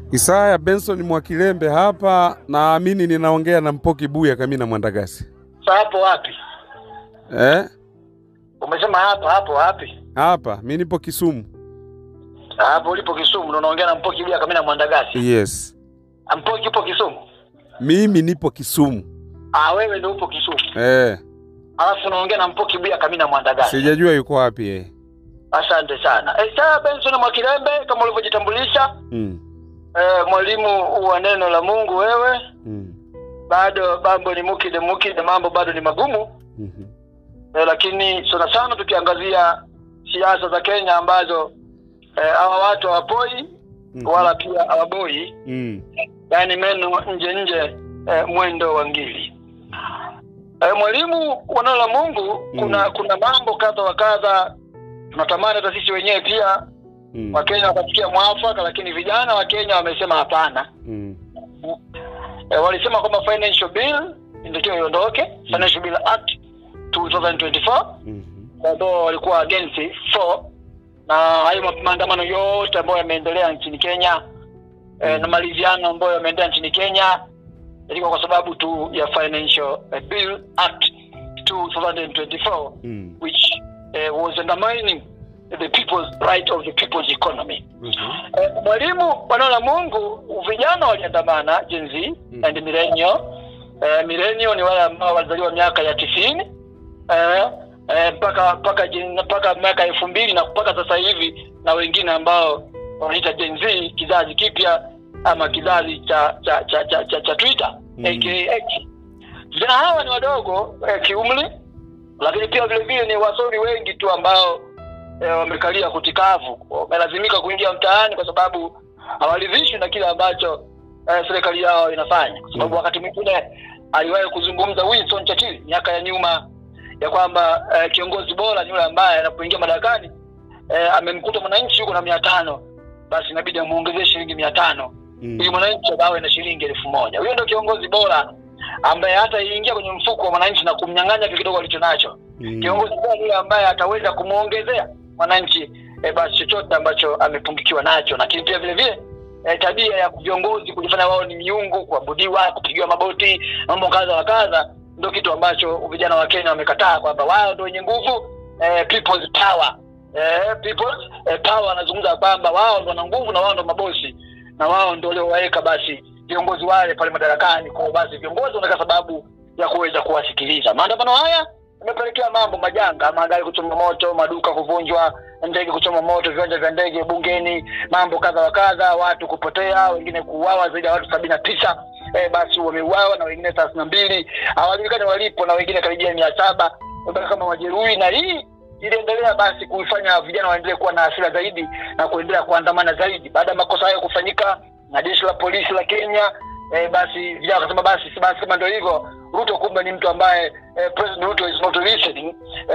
Isaya Benson Mwakilembe hapa, naamini ninaongea na Mpoki Buya Kamina Mwandagasi. Hapo wapi? Umesema hapo wapi? Hapa, mimi nipo Kisumu. Hapo ulipo Kisumu unaongea na Mpoki Buya Kamina Mwandagasi? Yes. Mpoki yupo Kisumu? Mimi nipo Kisumu. Wewe ndio upo Kisumu? Alafu unaongea na Mpoki Buya Kamina Mwandagasi? Sijajua yuko wapi yeye. Asante sana. Isaya Benson Mwakilembe kama ulivyojitambulisha. Mwalimu wa neno la Mungu wewe. Bado mambo ni mukide mambo bado ni magumu. Lakini sana tukiangazia siasa za Kenya ambazo hawa watu hawapoi wala pia hawaboi. Yaani meno nje mwendo wa ngili. Mwalimu wa neno la Mungu kuna mambo kadha wa kadha tunatamani hata sisi wenyewe pia wa Kenya wakafikia mwafaka, lakini vijana wa Kenya wamesema hapana. Walisema kwamba financial bill ndio iondoke, Financial Bill Act 2024. Ndio walikuwa against 4 na hayo maandamano yote ambayo yameendelea nchini Kenya na maliziano ambayo yameendelea nchini Kenya ilikuwa kwa sababu tu ya Financial Bill Act 2024 which was undermining the people's right of the people's economy. Mwalimu bwana la Mungu, vijana waliandamana Gen Z and millennial. Millennial ni wale ambao walizaliwa miaka ya 90 mpaka miaka 2000 na mpaka sasa hivi, na wengine ambao wanaita Gen Z, kizazi kipya ama kizazi cha Twitter aka. Vijana hawa ni wadogo kiumri, lakini pia vile vile ni wasomi wengi tu ambao wamekalia kutikavu, wamelazimika kuingia mtaani kwa sababu hawaridhishwi na kile ambacho serikali yao inafanya. Kwa sababu wakati mwingine aliwahi kuzungumza Winston Churchill miaka ya nyuma ya kwamba kiongozi bora ni yule ambaye anapoingia madarakani amemkuta mwananchi yuko na 500, basi inabidi amuongezee shilingi 500 ili mwananchi awe na shilingi 1000. Huyo ndio kiongozi bora ambaye hata ingia kwenye mfuko wa mwananchi na kumnyang'anya kidogo alichonacho. Kiongozi bora yule ambaye ataweza kumuongezea mwananchi basi chochote ambacho amepungikiwa nacho. Lakini pia vile vile tabia ya viongozi kujifanya wao ni miungu, kuabudiwa, kupigiwa magoti, mambo kadha wa kadha, ndio kitu ambacho vijana wa Kenya wamekataa, kwamba wao ndio wenye nguvu, people's power. People's power anazungumza kwamba wao ndio wana nguvu na wao ndio mabosi na wao ndio waliowaweka basi viongozi wale pale madarakani. Kwa basi viongozi wanataka sababu ya kuweza kuwasikiliza. Maandamano haya yamepelekea mambo majanga, magari kuchoma moto, maduka kuvunjwa, ndege kuchoma moto, viwanja vya ndege bungeni, mambo kadha wa kadha, watu kupotea, wengine kuuawa, zaidi ya watu 79 basi wameuawa na wengine 32 hawajulikani walipo, na wengine karibia 700 kama majeruhi. Na hii iliendelea basi kuifanya vijana waendelee kuwa na hasira zaidi na kuendelea kuandamana zaidi baada ya makosa hayo kufanyika na jeshi la polisi la Kenya. Basi vijana wakasema basi kama ndio hivyo, Ruto kumbe ni mtu ambaye President Ruto is not listening.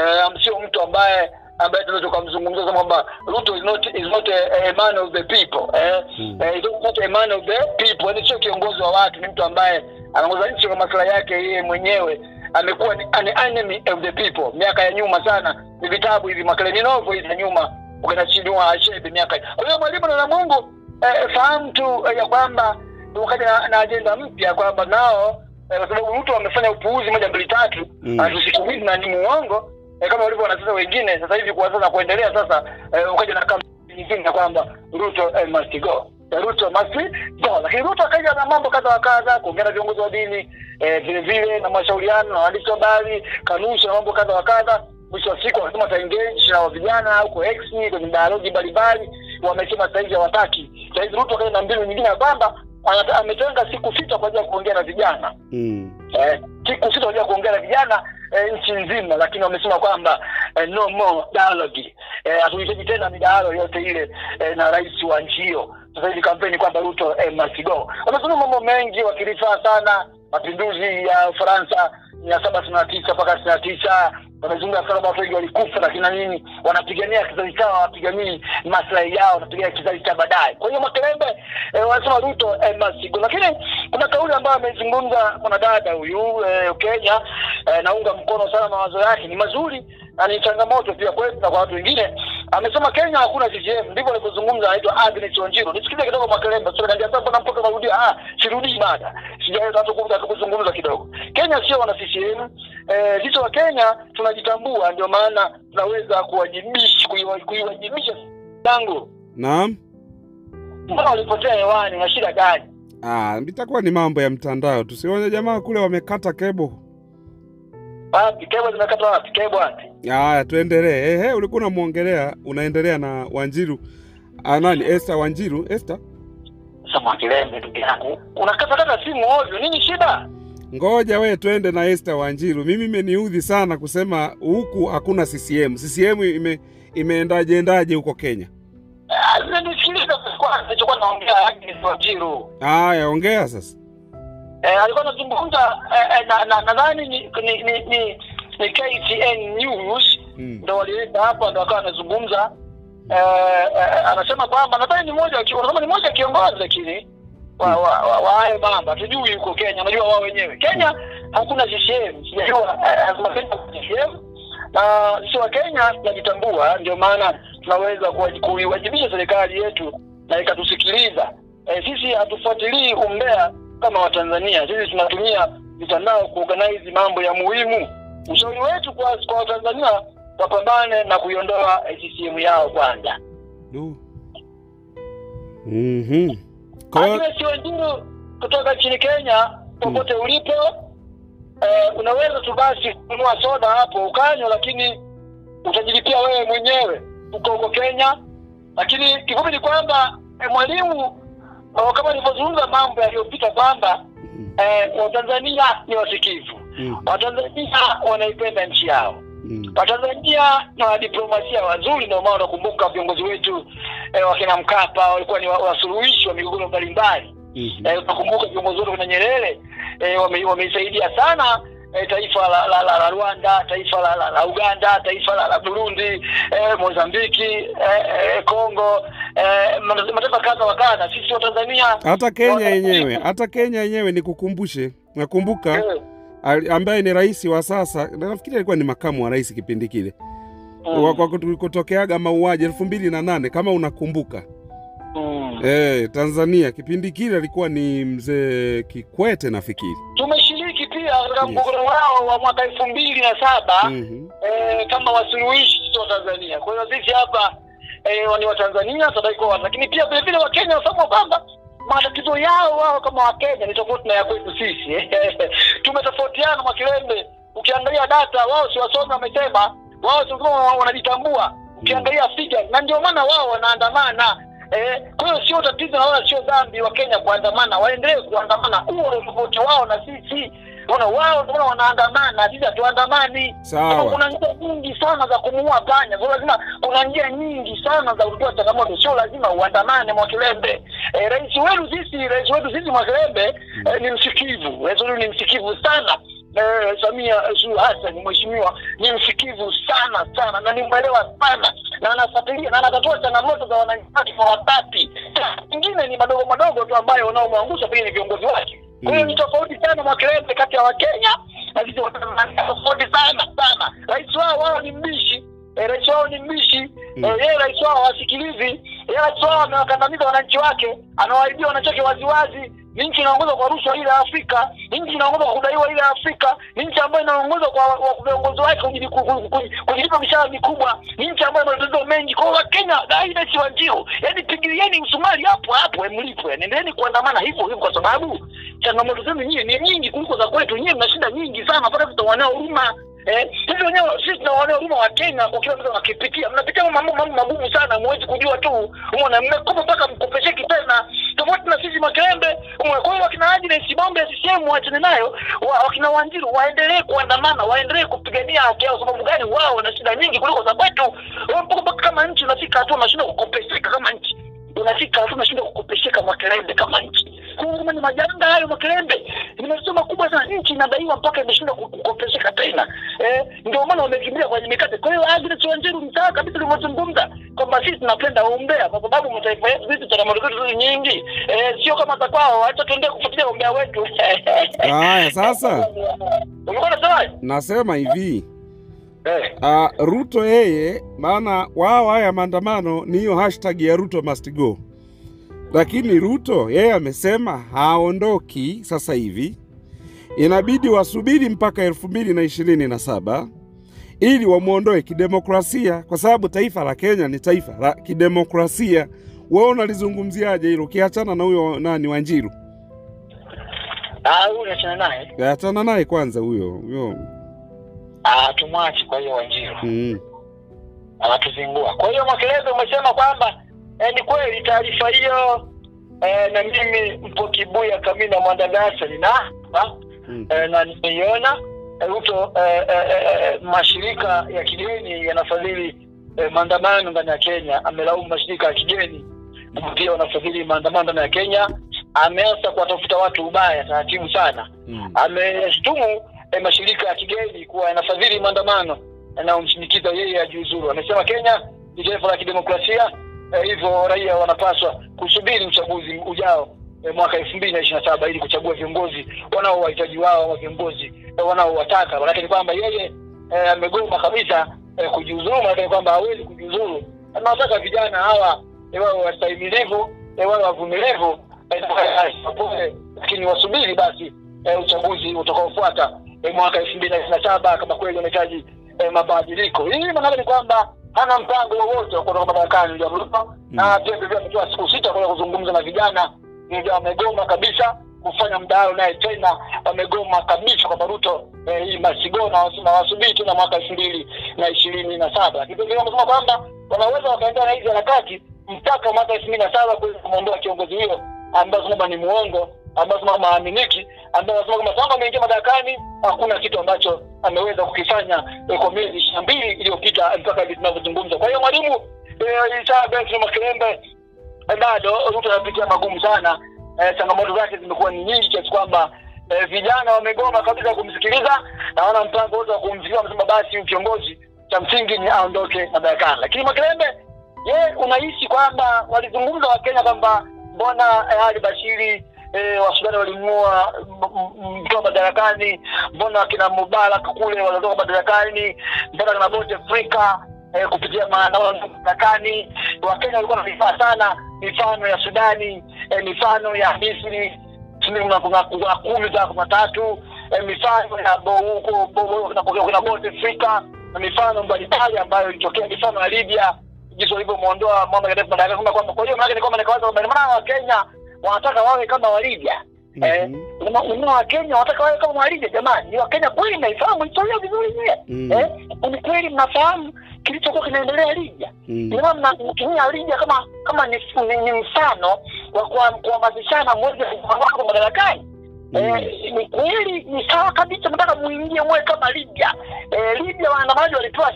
Sio mtu ambaye tunaweza kumzungumza kama kwamba Ruto is not a man of the people. Is not a man of the people. Ni sio kiongozi wa watu, ni mtu ambaye anaongoza nchi kwa maslahi yake yeye mwenyewe. Amekuwa ni an enemy of the people. Miaka ya nyuma sana, ni vitabu hivi makaleni novo hizi nyuma ukanachiniwa ashebe miaka. Kwa hiyo mwalimu na Mungu fahamu tu ya kwamba wakati na agenda mpya kwamba nao kwa sababu Ruto amefanya upuuzi 1 2 3 atusikilize na ni muongo kama walivyo wanasema wengine. Sasa hivi kuanza na kuendelea sasa ukaja na kama nyingine kwamba Ruto must go. Ruto must go. Lakini Ruto akaja na mambo kadha wa kadha, kuongea na viongozi wa dini vile vile na mashauriano na waandishi wa habari, kanusha na mambo kadha wa kadha. Mwisho wa siku wanasema taengage na vijana huko X kwenye dialogue mbalimbali, wamesema sasa hivi hawataki. Sasa hivi Ruto akaja na mbinu nyingine ya kwamba ametenga siku 6 kwa ajili ya kuongea na vijana. Siku 6 kwa ajili ya kuongea na vijana nchi nzima, lakini wamesema kwamba no more dialogue. Hatuhitaji tena midahalo yote ile na rais wa nchi hiyo. Sasa hivi kampeni kwamba Ruto must go. Wamesema mambo mengi wakirifaa sana mapinduzi ya Ufaransa 1799 mpaka 99. Wamezungumza sana watu wengi walikufa, lakini nini wanapigania kizazi chao, wanapigania maslahi yao, wanapigania kizazi cha baadaye. Kwa hiyo Mwakilembe wanasema Ruto must go. Lakini kuna kauli ambayo amezungumza mwanadada huyu Kenya, naunga mkono sana mawazo yake, ni mazuri na ni changamoto pia kwetu na kwa watu wengine. Amesema Kenya hakuna CCM, ndivyo alivyozungumza, anaitwa Agnes Wanjiru. Nisikize kidogo Mwakilembe, sio ndio? Sasa mbona mtoto anarudia? Sirudi mada. Sijaenda kuzungumza kidogo. Kenya sio wana CCM. Sisi wa Kenya tunajitambua, ndio maana tunaweza kuiwajibisha tangu. Naam. Mbona walipotea hewani na shida gani? Itakuwa ni mambo ya mtandao. Tusione jamaa kule wamekata kebo. Wapi kebo zimekata wapi? Kebo wapi? Tuendelee. Ulikuwa unamuongelea, unaendelea na Wanjiru. Nani? Esther Wanjiru, Esther? Sasa Mwakilembe ndugu yangu, unakata simu ovyo. Nini shida? Ngoja wewe twende na Esther Wanjiru. Mimi imeniudhi sana kusema huku hakuna CCM. CCM imeendaje huko Kenya? Nisikiliza kwanza nilichokuwa naongea Agnes Wanjiru. Ongea sasa. Alikuwa anazungumza nadhani ni KTN News ndio walileta hapa, ndio akawa anazungumza anasema kwamba nadhani ni mmoja kiongozi lakini wa hayo mambo tujui yuko Kenya, unajua wao wenyewe Kenya hakuna CCM, sijajua lazima Kenya CCM, na sisi wa Kenya tunajitambua, ndio maana tunaweza kuiwajibisha serikali yetu na ikatusikiliza. Sisi hatufuatilii umbea kama Watanzania. Sisi tunatumia mitandao kuorganize mambo ya muhimu. Ushauri wetu kwa Watanzania, wapambane na kuiondoa CCM yao kwanza. Agnes Wanjiru kutoka nchini Kenya, popote ulipo, unaweza tu basi kununua soda hapo ukanywa, lakini utajilipia wewe mwenyewe huko Kenya. Lakini kifupi ni kwamba mwalimu, kama nilivyozungumza mambo yaliyopita kwamba Watanzania ni wasikivu. Watanzania wanaipenda nchi yao. Watanzania na diplomasia wazuri, ndio maana nakumbuka viongozi wetu wakina Mkapa walikuwa ni wasuluhishi wa migogoro mbalimbali. Nakumbuka viongozi wetu kina Nyerere wameisaidia sana taifa la Rwanda, taifa la Uganda, taifa la Burundi, Mozambiki, Kongo, mataifa kadha wa kadha. Sisi wa Tanzania, hata Kenya yenyewe nikukumbushe, nakumbuka ambaye ni rais wa sasa, nafikiri alikuwa ni makamu wa rais kipindi kile. Kwa kutokeaga mauaji 2008 kama unakumbuka. Tanzania kipindi kile alikuwa ni mzee Kikwete nafikiri. Tumeshiriki pia katika mgogoro wao wa mwaka 2007 kama wasuluhishi wa Tanzania. Kwa hiyo sisi hapa ni wa Tanzania tutaikuwa, lakini pia vile vile wa Kenya wafahamu kwamba matatizo yao wao kama wa Kenya ni tofauti na ya kwetu sisi. Tumetofautiana Mwakilembe. Ukiangalia data, wao si wasomi wamesema, wao sio wanajitambua. Ukiangalia figures, na ndio maana wao wanaandamana. Kwa hiyo sio tatizo na wala sio dhambi wa Kenya kuandamana, waendelee kuandamana. Huo ndio tofauti wao na sisi. Wao ndio wanaandamana, sisi hatuandamani. Kuna njia nyingi sana za kumuua panya. Kwa lazima kuna njia nyingi sana za kutoa changamoto, sio lazima uandamane Mwakilembe. Rais wetu sisi Mwakilembe ni msikivu. Rais wetu ni msikivu sana. Samia Suluhu Hassan mheshimiwa ni msikivu sana na ni mwelewa sana, na anafuatilia na anatatua changamoto za wananchi kwa wakati. Nyingine ni madogo tu ambayo wanaomuangusha pia ni viongozi wake. Kwa hiyo ni tofauti sana Mwakilembe kati ya Wakenya na sisi wa Tanzania, tofauti sana. Rais wao ni mbishi. Rais wao ni mbishi. Yeye rais wao wasikilizi. Yeye rais wao amewakandamiza wananchi wake, anawaibia wananchi waziwazi. Nchi inaongozwa kwa rushwa ile Afrika, nchi inaongozwa kwa kudaiwa ile Afrika, nchi ambayo inaongozwa kwa viongozi wake kujilipa mishahara mikubwa, nchi ambayo ina matatizo mengi. Kwa Kenya Agnes Wanjiru, yani pigilieni usumari hapo mlipo, nendeni kuandamana hivyo kwa sababu changamoto zenu nyinyi ni nyingi kuliko za kwetu. Nyinyi mna shida nyingi sana, pata tutaonea huruma. Sisi wenyewe sisi tunaonea huruma wa Kenya kwa kila mtu anakipitia. Mnapitia mambo magumu sana, mwezi kujua tu. Umeona mmekopa mpaka mkopesheki tena. Tofauti na sisi Mwakilembe. Kwa hiyo wakina Agnes bombe ya CCM waachane nayo, wakina Wanjiru waendelee kuandamana, waendelee kupigania haki yao. Sababu gani? Wao wana shida nyingi kuliko za kwetu. Mpaka kama nchi unafika hatua unashinda kukopesheka kama nchi. Unafika hatua unashinda kukopesheka Mwakilembe kama nchi. Kwa ni majanga hayo Mwakilembe. Ni matatizo makubwa sana, nchi inadaiwa mpaka imeshinda kukopesheka tena. Ndio maana wamekimbia kwenye mikate. Kwa hiyo Agnes Wanjiru mtaa kabisa alivyozungumza kwamba sisi tunapenda umbea kwa sababu mataifa yetu sisi changamoto zetu nyingi. Sio kama za kwao, acha tuendelee kufuatilia umbea wetu. Haya sasa. Unaona sawa? Nasema hivi. Ruto yeye, maana wao haya maandamano ni hiyo hashtag ya Ruto must go. Lakini Ruto yeye amesema haondoki sasa hivi. Inabidi wasubiri mpaka 2027 ili wamuondoe kidemokrasia, kwa sababu taifa la Kenya ni taifa la kidemokrasia. Wewe unalizungumziaje hilo kiachana na huyo nani Wanjiru? Huyo achana naye. Achana naye kwanza huyo. Tumwache kwa hiyo Wanjiru. Anatuzingua. Kwa hiyo Makelele umesema kwamba ni kweli taarifa hiyo na mimi mpo Kibuya Kamina Mwandagasa na nimeiona Ruto mashirika ya kigeni yanafadhili maandamano ndani ya Kenya. Amelaumu mashirika ya kigeni pia wanafadhili maandamano ndani ya Kenya. Ameanza kuwatafuta watu ubaya taratibu sana. Ameshtumu mashirika ya kigeni kuwa yanafadhili maandamano na umshinikiza yeye ajiuzuru. Amesema Kenya ni taifa la kidemokrasia, hivyo raia wanapaswa kusubiri uchaguzi ujao mwaka 2027 ili kuchagua viongozi wanaowahitaji wao, viongozi wanaowataka. Lakini kwamba yeye amegoma kabisa kujiuzuru, lakini kwamba hawezi kujiuzuru. Anataka vijana hawa wao wastahimilivu, wao wavumilivu, lakini wasubiri basi uchaguzi utakaofuata mwaka 2027 kama kweli wanahitaji mabadiliko. Hii maana ni kwamba hana mpango wowote wa kutoka madarakani ya Ruto, na pia ametoa siku 6 kwa kuzungumza na vijana. Ndio amegoma kabisa kufanya mdahalo naye tena, amegoma kabisa kwa Ruto hii masigona wasubiri tena mwaka 2027. Kitu kile wanasema kwamba wanaweza wakaendelea na hizo harakati mpaka mwaka 2027 kuweza kumuondoa kiongozi huyo ambaye kwamba ni muongo, ambaye kwamba haaminiki, ambaye anasema kwamba tangu ameingia madarakani hakuna kitu ambacho ameweza kukifanya kwa miezi 22 iliyopita mpaka hivi tunavyozungumza. Kwa hiyo mwalimu Isaya Benson Makelele bado Ruto anapitia magumu sana. Changamoto zake zimekuwa ni nyingi kiasi kwamba vijana wamegoma kabisa kumsikiliza na wana mpango wote wa kumfikia. Wamesema basi kiongozi cha msingi ni aondoke madarakani. Lakini Makelele yeye unahisi kwamba walizungumza wa Kenya kwamba mbona Ali Bashiri Wasudani walimua mtoka madarakani, mbona kina Mubarak kule walitoka madarakani, mbona kina Bote Afrika kupitia maandamano madarakani. Wakenya walikuwa wanafaa sana mifano ya Sudani, mifano ya Misri, kuna 13 mifano ya kuna Bote Afrika na mifano mbalimbali ambayo ilitokea, mifano ya Libya jinsi walivyomuondoa Muammar Gaddafi madarakani. Kwa hiyo maana ni kwamba maana wa Kenya wanataka wawe kama wa Libya. Wa Kenya wanataka wawe kama wa Libya. Jamani, ni wa Kenya kweli mnaifahamu historia vizuri nyie? Ni kweli mnafahamu kilichokuwa kinaendelea Libya? Ndio mnatumia Libya kama ni mfano wa kuhamasishana mmoja wako madarakani. Ni kweli ni sawa kabisa, mtaka muingie mwe kama Libya. Libya waandamanaji walipewa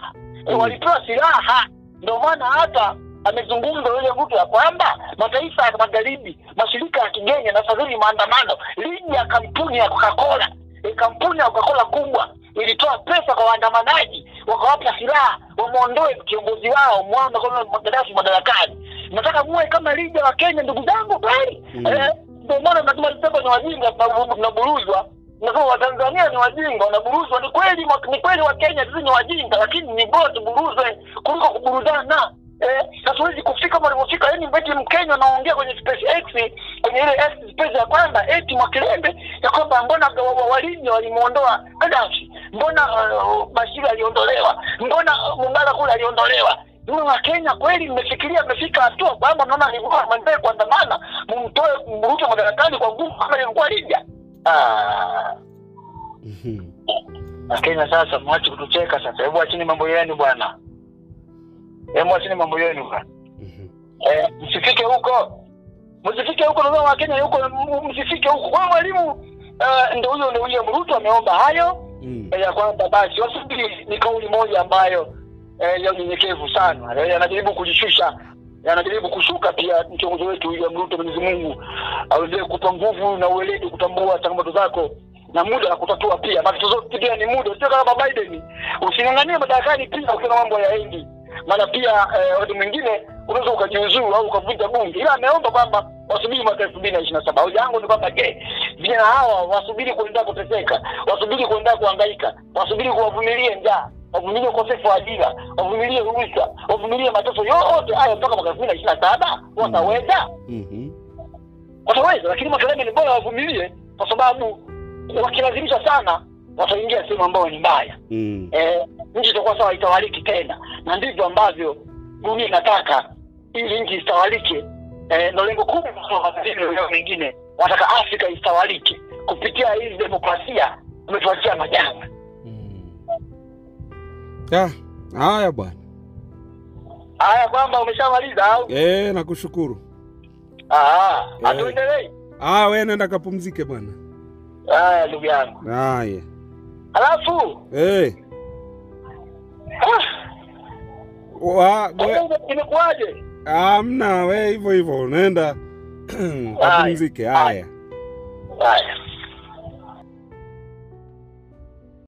silaha. Ndio maana hata amezungumza yule mtu ya kwamba mataifa ya magharibi, mashirika ya kigeni yanafadhili maandamano. Libya kampuni ya Coca-Cola kubwa ilitoa pesa kwa waandamanaji, wakawapa silaha wamuondoe kiongozi wao Muammar Gaddafi madarakani. Nataka muwe kama Libya wa Kenya, ndugu zangu kweli. Ndio maana mnatuma tebo ni wajinga tunaburuzwa. Nasema Watanzania ni wajinga wanaburuzwa. Ni kweli wa Kenya sisi ni wajinga, lakini ni bora tuburuzwe kuliko kuburudana. Hatuwezi kufika kama walivyofika. Yaani mbeti Mkenya anaongea kwenye SpaceX, kwenye ile space ya kwamba eti Makelele ya kwamba mbona walini walimuondoa Gaddafi, mbona Bashir aliondolewa, mbona Mubarak kule aliondolewa. Ndio wa Kenya kweli mmefika hatua kwamba mnaona ni bora mwendelee kuandamana mumtoe Ruto madarakani kwa nguvu kama ilikuwa Libya. Kenya sasa mwache kutucheka sasa. Hebu achini mambo yenu bwana. Mwachini mambo yenu bwana. Msifike huko. Ndio wa Kenya huko, msifike huko. Kwa mwalimu ndio huyo Ruto ameomba hayo ya kwamba basi wasubiri. Ni kauli moja ambayo ya unyenyekevu sana. Anajaribu kujishusha, anajaribu kushuka pia kiongozi wetu ya Ruto. Mwenyezi Mungu aweze kukupa nguvu na ueledi kutambua changamoto zako na muda wa kutatua pia. Matatizo pia ni muda. Sio kama Biden. Usinganganie madarakani pia ukiona mambo ya Hindi. Maana pia watu mwingine unaweza ukajiuzuru au ukavunja bunge. Ila ameomba kwamba wasubiri mwaka 2027. Hoja yangu ni kwamba vijana hawa wasubiri kuendelea kuteseka, wasubiri kuendelea kuhangaika, wasubiri kuwavumilie njaa, wavumilie ukosefu wa ajira, wavumilie ruhusa, wavumilie mateso yote hayo mpaka mwaka 2027, wataweza? Wataweza, lakini makelele ni bora wavumilie, kwa sababu wakilazimisha sana wataingia sehemu ambayo ni mbaya. Nchi itakuwa sawa, itawaliki tena, na ndivyo ambavyo dunia inataka ili nchi istawalike. Na lengo kubwa kwa mataifa mengine wanataka Afrika istawalike kupitia hizi demokrasia, umetuachia majanga. Haya bwana. Haya kwamba umeshamaliza au? Nakushukuru. Atuendelee. Wewe nenda kapumzike bwana. Ndugu yangu. Haya. Alafu imekuaje? Hamna, wewe hivyo nenda kapumzike. Haya.